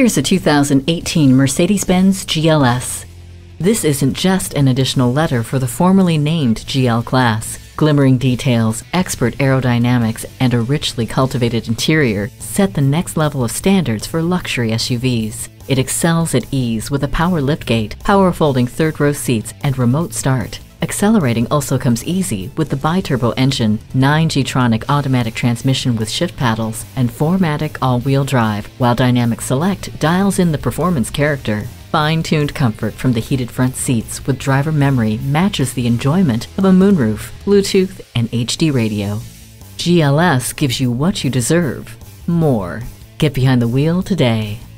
Here's a 2018 Mercedes-Benz GLS. This isn't just an additional letter for the formerly named GL class. Glimmering details, expert aerodynamics, and a richly cultivated interior set the next level of standards for luxury SUVs. It excels at ease with a power liftgate, power folding third-row seats, and remote start. Accelerating also comes easy with the BiTurbo engine, 9G-tronic automatic transmission with shift paddles, and 4MATIC all-wheel drive, while Dynamic Select dials in the performance character. Fine-tuned comfort from the heated front seats with driver memory matches the enjoyment of a moonroof, Bluetooth, and HD radio. GLS gives you what you deserve, more. Get behind the wheel today.